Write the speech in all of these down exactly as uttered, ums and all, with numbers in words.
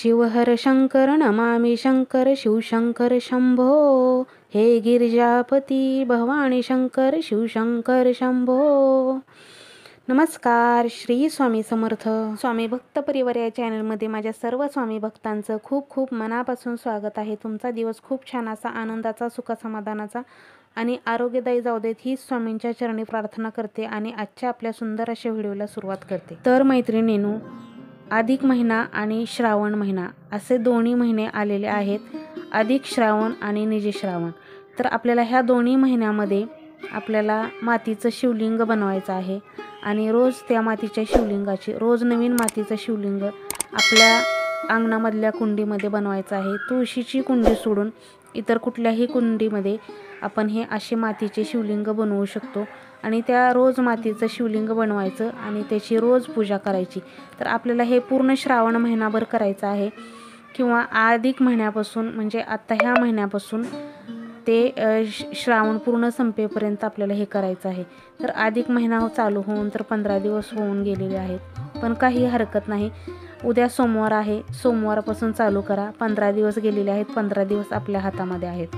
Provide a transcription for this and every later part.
शिवहर शंकर नमामि शंकर शिवशंकर शंभो, हे गिरिजापती भवानी शंकर शिवशंकर शंभो। नमस्कार, श्री स्वामी समर्थ। स्वामी भक्त परिवार या चॅनलमध्ये माझ्या सर्व स्वामी भक्तांचं खूप खूप मनापासून स्वागत आहे। तुमचा दिवस खूप छान असा आनंदाचा, सुखसमाधानाचा आणि आरोग्यदायी जाऊ देत ही स्वामींच्या चरणी प्रार्थना करते आणि आजच्या आपल्या सुंदर अशा व्हिडिओला सुरुवात करते। तर मैत्रिणींनो, अधिक महिना आणि श्रावण महिना असे दोन्ही महिने आलेले आहेत। अधिक श्रावण आणि निजी श्रावण। तर आपल्याला ह्या दोन्ही महिन्यामध्ये आपल्याला मातीचं शिवलिंग बनवायचं आहे आणि रोज त्या मातीच्या शिवलिंगाची रोज नवीन मातीचं शिवलिंग आपल्या अंगणामधल्या कुंडीमध्ये बनवायचं आहे। तुळशीची कुंडी सोडून इतर कुठल्याही कुंडीमध्ये आपण हे असे मातीचे शिवलिंग बनवू शकतो आणि त्या रोज मातीचं शिवलिंग बनवायचं आणि त्याची रोज पूजा करायची। तर आपल्याला हे पूर्ण श्रावण महिनाभर करायचं आहे किंवा अधिक महिन्यापासून म्हणजे आता ह्या महिन्यापासून ते श्रावण पूर्ण संपेपर्यंत आपल्याला हे करायचं आहे। तर अधिक महिना चालू होऊन तर पंधरा दिवस होऊन गेलेले आहेत, पण काही हरकत नाही। उद्या सोमवार आहे, सोमवारपासून चालू करा। पंधरा दिवस गेलेले आहेत, पंधरा दिवस आपल्या हातामध्ये आहेत।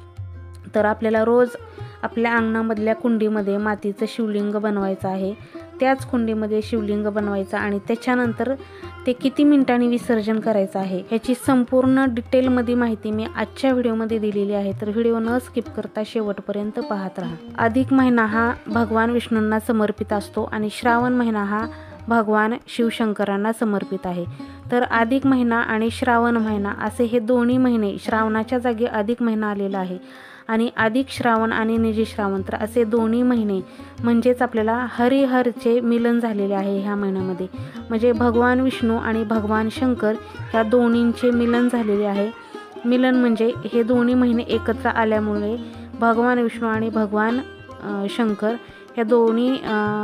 तर आपल्याला रोज आपल्या अंगणामधल्या कुंडीमध्ये मातीचं शिवलिंग बनवायचं आहे। त्याच कुंडीमध्ये शिवलिंग बनवायचं आणि त्याच्यानंतर ते किती मिनिटांनी विसर्जन करायचं आहे ह्याची संपूर्ण डिटेलमध्ये माहिती मी आजच्या व्हिडिओमध्ये दिलेली आहे। तर व्हिडिओ न स्किप करता शेवटपर्यंत पाहत राहा। अधिक महिना हा भगवान विष्णूंना समर्पित असतो आणि श्रावण महिना हा भगवान शिवशंकरांना समर्पित आहे। तर अधिक महिना आणि श्रावण महिना असे हे दोन्ही महिने, श्रावणाच्या जागी अधिक महिना आलेला आहे आणि अधिक श्रावण आणि निजी श्रावण तर असे दोन्ही महिने म्हणजेच आपल्याला हरिहरचे मिलन झालेले आहे ह्या महिन्यामध्ये। म्हणजे भगवान विष्णू आणि भगवान शंकर ह्या दोन्हींचे मिलन झालेले आहे। मिलन म्हणजे हे दोन्ही महिने एकत्र आल्यामुळे भगवान विष्णू आणि भगवान शंकर या दोन्ही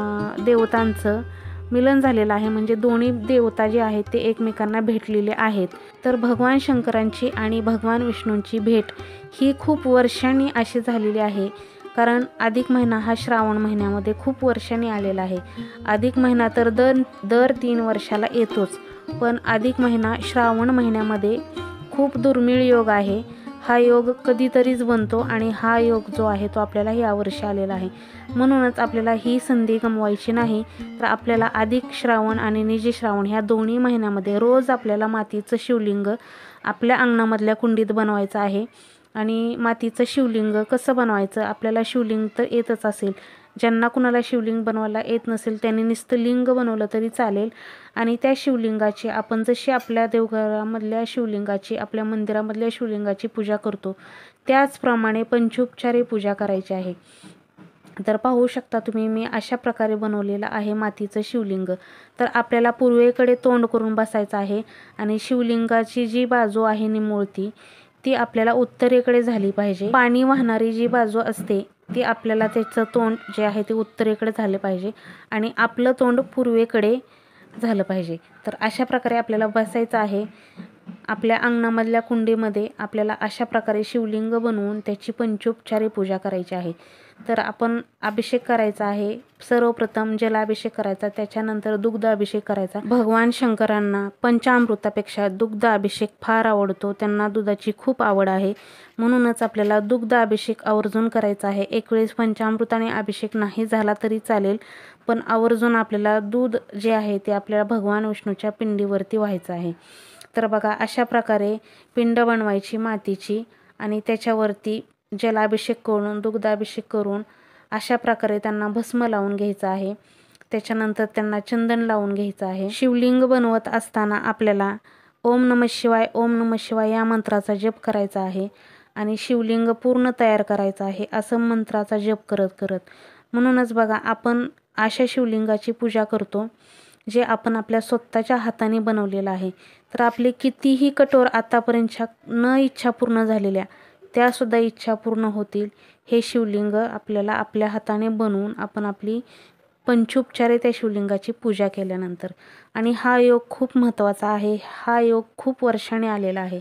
देवतांचं मिलन झालेलं आहे। म्हणजे दोन्ही देवता जे आहेत ते एकमेकांना भेटलेले आहेत। तर भगवान शंकरांची आणि भगवान विष्णूंची भेट ही खूप वर्षांनी अशी झालेली आहे, कारण अधिक महिना हा श्रावण महिन्यामध्ये खूप वर्षांनी आलेला आहे। अधिक महिना तर दर दर तीन वर्षाला येतोच, पण अधिक महिना श्रावण महिन्यामध्ये खूप दुर्मिळ योग आहे। हा योग कधीतरीच बनतो आणि हा योग जो आहे तो आपल्याला यावर्षी आलेला आहे। म्हणूनच आपल्याला ही संधी गमवायची नाही। तर आपल्याला अधिक श्रावण आणि निजी श्रावण ह्या दोन्ही महिन्यामध्ये रोज आपल्याला मातीचं शिवलिंग आपल्या अंगणामधल्या कुंडीत बनवायचं आहे। आणि मातीचं शिवलिंग कसं बनवायचं, आपल्याला शिवलिंग तर येतच असेल। ज्यांना कुणाला शिवलिंग बनवायला येत नसेल त्यांनी नुसतं लिंग बनवलं तरी चालेल आणि त्या शिवलिंगाची आपण जशी आपल्या देवघरामधल्या शिवलिंगाची, आपल्या मंदिरामधल्या शिवलिंगाची पूजा करतो त्याचप्रमाणे पंचोपचारे पूजा करायची आहे। तर पाहू शकता तुम्ही, मी अशा प्रकारे बनवलेलं आहे मातीचं शिवलिंग। तर आपल्याला पूर्वेकडे तोंड करून बसायचं आहे आणि शिवलिंगाची जी बाजू आहे निमुळती ती आपल्याला उत्तरेकडे झाली पाहिजे। पाणी वाहणारी जी बाजू असते ती आपल्याला त्याचं तोंड जे आहे ते उत्तरेकडे झाले पाहिजे आणि आपलं तोंड पूर्वेकडे झालं पाहिजे। तर अशा प्रकारे आपल्याला बसायचं आहे। आपल्या अंगणामधल्या कुंडीमध्ये आपल्याला अशा प्रकारे शिवलिंग बनवून त्याची पंचोपचारे पूजा करायची आहे। तर आपण अभिषेक करायचा आहे। सर्वप्रथम जलाभिषेक करायचा, त्याच्यानंतर दुग्ध अभिषेक करायचा। भगवान शंकरांना पंचामृतापेक्षा दुग्ध अभिषेक फार आवडतो, त्यांना दुधाची खूप आवड आहे। म्हणूनच आपल्याला दुग्ध अभिषेक आवर्जून करायचा आहे। एक वेळेस पंचामृताने अभिषेक नाही झाला तरी चालेल, पण आवर्जून आपल्याला दूध जे आहे ते आपल्याला भगवान विष्णूच्या पिंडीवरती व्हायचं आहे। तर बघा, अशा प्रकारे पिंड बनवायची मातीची आणि त्याच्यावरती जलाभिषेक करून, दुग्धाभिषेक करून अशा प्रकारे त्यांना भस्म लावून घ्यायचं आहे। त्याच्यानंतर त्यांना चंदन लावून घ्यायचं आहे। शिवलिंग बनवत असताना आपल्याला ओम नमः शिवाय, ओम नमः शिवाय या मंत्राचा जप करायचा आहे आणि शिवलिंग पूर्ण तयार करायचं आहे असं मंत्राचा जप करत करत। म्हणूनच बघा, आपण अशा शिवलिंगाची पूजा करतो जे आपण आपल्या स्वतःच्या हाताने बनवलेलं आहे। तर आपली कितीही कठोर आतापर्यंतच्या न इच्छा पूर्ण झालेल्या त्यासुद्धा इच्छा पूर्ण होतील हे शिवलिंग आपल्याला आपल्या हाताने बनवून आपण आपली पंचोपचारे त्या शिवलिंगाची पूजा केल्यानंतर। आणि हा योग खूप महत्त्वाचा आहे। हा योग खूप वर्षांनी आलेला आहे।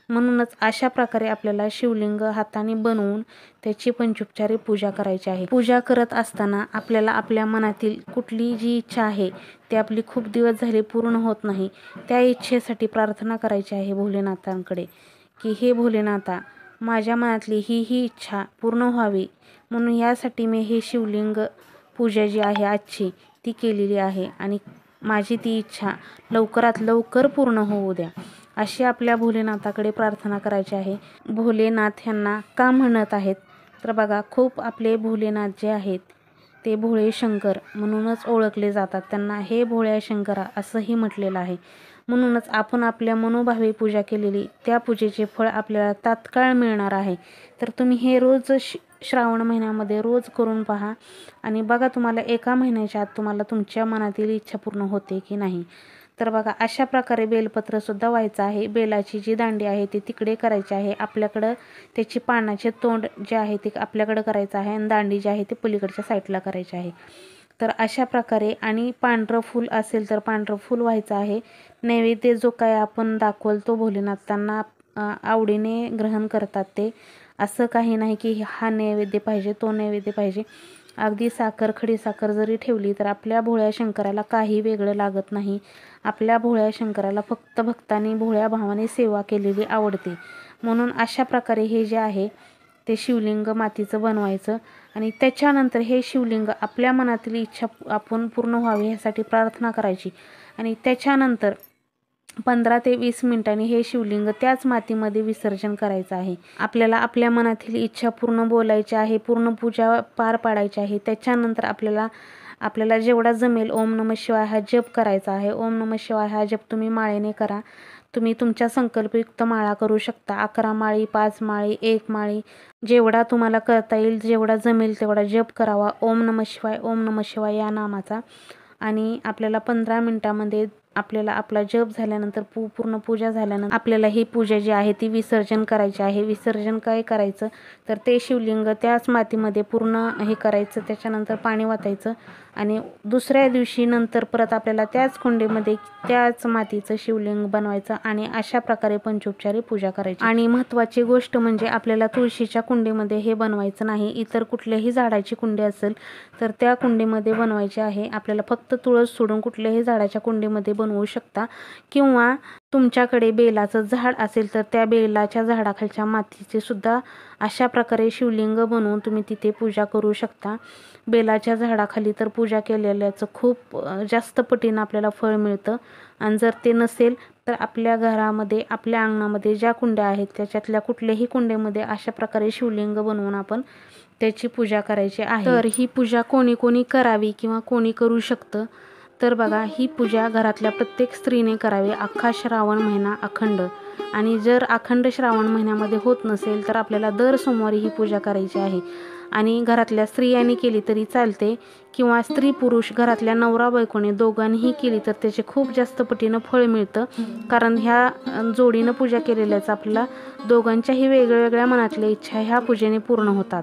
म्हणूनच अशा प्रकारे आपल्याला शिवलिंग हाताने बनवून त्याची पंचोपचारी पूजा करायची आहे। पूजा करत असताना आपल्याला आपल्या मनातील कुठली जी इच्छा आहे ती आपली खूप दिवस झाले पूर्ण होत नाही, त्या इच्छेसाठी प्रार्थना करायची आहे भोलेनाथांकडे की हे भोलेनाथा, माझ्या मनातली ही ही इच्छा पूर्ण व्हावी म्हणून यासाठी मी हे शिवलिंग पूजा जी आहे आजची ती केलेली आहे आणि माझी ती इच्छा लवकरात लवकर पूर्ण होऊ द्या, अशी आपल्या भोलेनाथाकडे प्रार्थना करायची आहे। भोलेनाथ यांना का म्हणत आहेत तर बघा, खूप आपले भोलेनाथ जे आहेत ते भोळे शंकर म्हणूनच ओळखले जातात, त्यांना हे भोळ्या शंकरा असंही म्हटलेलं आहे। म्हणूनच आपण आपल्या मनोभावे पूजा केलेली त्या पूजेचे फळ आपल्याला तात्काळ मिळणार आहे। तर तुम्ही हे रोज श्रावण महिन्यामध्ये रोज करून पहा आणि बघा तुम्हाला एका महिन्याच्या आत तुम्हाला तुमच्या मनातील इच्छा पूर्ण होते की नाही। तर बघा, अशा प्रकारे बेलपत्र सुद्धा व्हायचं आहे। बेलाची जी दांडी आहे ती तिकडे करायची आहे, आपल्याकडं त्याची पानाचे तोंड जे आहे ते आपल्याकडे करायचं आहे आणि दांडी जी आहे ती पलीकडच्या साईडला करायची आहे। तर अशा प्रकारे आणि पांढरं फूल असेल तर पांढरं फूल व्हायचं आहे। नैवेद्य जो काय आपण दाखवतो भोलेनाथांना आवडीने ग्रहण करतात ते, असं काही नाही की हा नैवेद्य पाहिजे तो नैवेद्य पाहिजे। अगदी साखर खडी साखर जरी ठेवली तर आपल्या भोळ्या शंकराला काही वेगळं लागत नाही। आपल्या भोळ्या शंकराला फक्त भक्तांनी भोळ्या भावाने सेवा केलेली आवडते। म्हणून अशा प्रकारे हे जे आहे ते शिवलिंग मातीचं बनवायचं आणि त्याच्यानंतर हे शिवलिंग आपल्या मनातील इच्छा आपण पूर्ण व्हावी यासाठी प्रार्थना करायची आणि त्याच्यानंतर पंधरा ते वीस मिनिटांनी हे शिवलिंग त्याच मातीमध्ये विसर्जन करायचं आहे। आपल्याला आपल्या मनातील इच्छा पूर्ण बोलायची आहे, पूर्ण पूजा पार पाडायची आहे। त्याच्यानंतर आपल्याला आपल्याला जेवढा जमेल ओम नमः शिवाय हा जप करायचा आहे। ओम नमः शिवाय हा जप तुम्ही माळेने करा, तुम्ही तुमच्या संकल्पयुक्त माळा करू शकता, अकरा माळी, पाच माळी, एक माळी, जेवढा तुम्हाला करता येईल जेवढा जमेल तेवढा जप करावा ओम नमः शिवाय ओम नमः शिवाय या नामाचा। आणि आपल्याला पंधरा मिनिटांमध्ये आपल्याला आपला जप झाल्यानंतर पू पूर्ण पूजा झाल्यानंतर आपल्याला ही पूजा जी आहे ती विसर्जन करायची आहे। विसर्जन काय करायचं तर ते शिवलिंग त्याच मातीमध्ये पूर्ण हे करायचं, त्याच्यानंतर पाणी वाटायचं आणि दुसऱ्या दिवशी नंतर परत आपल्याला त्याच कुंडीमध्ये त्याच मातीचं शिवलिंग बनवायचं आणि अशा प्रकारे पंचोपचारी पूजा करायची। आणि महत्त्वाची गोष्ट म्हणजे आपल्याला तुळशीच्या कुंडीमध्ये हे बनवायचं नाही, इतर कुठल्याही झाडाची कुंडी असेल तर त्या कुंडीमध्ये बनवायची आहे। आपल्याला फक्त तुळस सोडून कुठल्याही झाडाच्या कुंडीमध्ये बनवू शकता किंवा तुमच्याकडे बेलाचं झाड असेल तर त्या बेलाच्या झाडाखालच्या मातीचे सुद्धा अशा प्रकारे शिवलिंग बनवून तुम्ही तिथे पूजा करू शकता। बेलाच्या झाडाखाली तर पूजा केलेल्याचं खूप जास्त पटीनं आपल्याला फळ मिळतं आणि जर ते नसेल तर आपल्या घरामध्ये आपल्या अंगणामध्ये ज्या कुंड्या आहेत त्याच्यातल्या कुठल्याही कुंडीमध्ये अशा प्रकारे शिवलिंग बनवून आपण त्याची पूजा करायची आहे। तर ही पूजा कोणी कोणी करावी किंवा कोणी करू शकतं तर बघा, ही पूजा घरातल्या प्रत्येक स्त्रीने करावी अख्खा श्रावण महिना अखंड। आणि जर अखंड श्रावण महिन्यामध्ये होत नसेल तर आपल्याला दर सोमवारी ही पूजा करायची आहे आणि घरातल्या स्त्रियांनी केली तरी चालते किंवा स्त्री पुरुष घरातल्या नवरा बायकोने दोघांनीही केली तर त्याचे खूप जास्त पटीनं फळ मिळतं, कारण ह्या जोडीनं पूजा केलेल्याच आपल्याला दोघांच्याही वेगवेगळ्या मनातल्या इच्छा ह्या पूजेने पूर्ण होतात।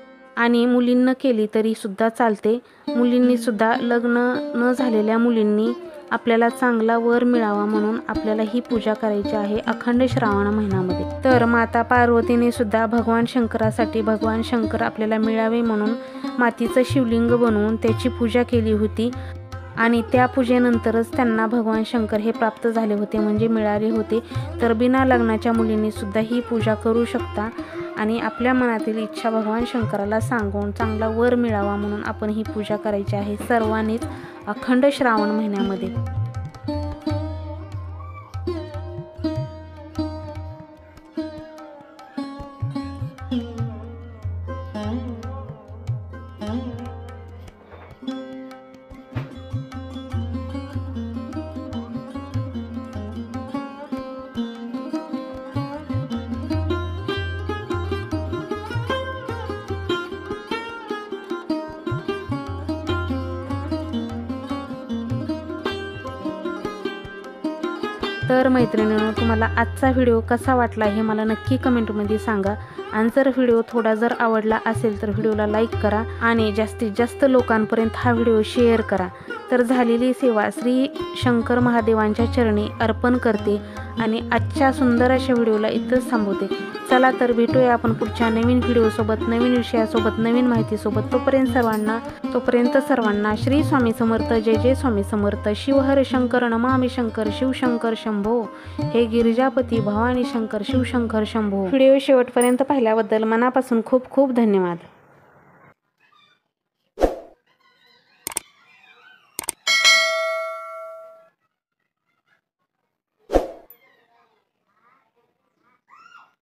आणि मुलींना केली तरी सुद्धा चालते, मुलींनी सुद्धा लग्न न झालेल्या मुलींनी आपल्याला चांगला वर मिळावा म्हणून आपल्याला ही पूजा करायची आहे अखंड श्रावण महिन्यामध्ये। तर माता पार्वतीने सुद्धा भगवान शंकरासाठी भगवान शंकर आपल्याला मिळावे म्हणून मातीचं शिवलिंग बनवून त्याची पूजा केली होती आणि त्या पूजेनंतरच त्यांना भगवान शंकर हे प्राप्त झाले होते म्हणजे मिळाले होते। तर बिना लग्नाच्या मुलींनी सुद्धा ही पूजा करू शकता आणि आपल्या मनातील इच्छा भगवान शंकराला सांगून चांगला वर मिळावा म्हणून आपण ही पूजा करायची आहे सर्वांनीच अखंड श्रावण महिन्यामध्ये। तर मैत्रिणींनो, तुम्हाला आजचा व्हिडिओ कसा वाटला हे मला नक्की कमेंटमध्ये सांगा आणि जर व्हिडिओ थोडा जर आवडला असेल तर व्हिडिओला लाईक करा आणि जास्तीत जास्त लोकांपर्यंत हा व्हिडिओ शेअर करा। तर झालेली सेवा श्री शंकर महादेवांच्या चरणी अर्पण करते आणि आजच्या सुंदर अशा व्हिडिओला इथंच थांबवते। चला तर भेटूया आपण पुढच्या नवीन व्हिडिओसोबत, नवीन विषयासोबत, नवीन माहितीसोबत। तोपर्यंत सर्वांना तोपर्यंत सर्वांना श्री स्वामी समर्थ, जय जय स्वामी समर्थ। शिव हर शंकर नमामि शंकर, शिवशंकर शंभो, हे गिरिजापती भवानी शंकर, शिवशंकर शंभो। व्हिडिओ शेवटपर्यंत पाहिल्याबद्दल मनापासून खूप खूप धन्यवाद।